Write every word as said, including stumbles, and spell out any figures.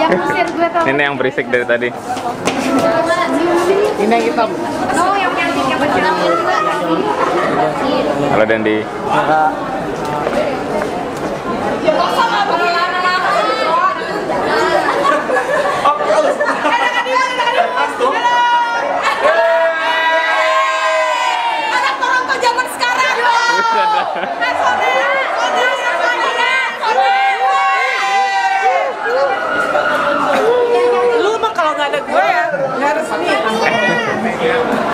Usir gue tau. Ini yang berisik dari tadi. Ini yang hitam. Oh, yang cantik yang kecil. Halo Dendi. Anak Toronto zaman sekarang. Nah, saudara, saudara.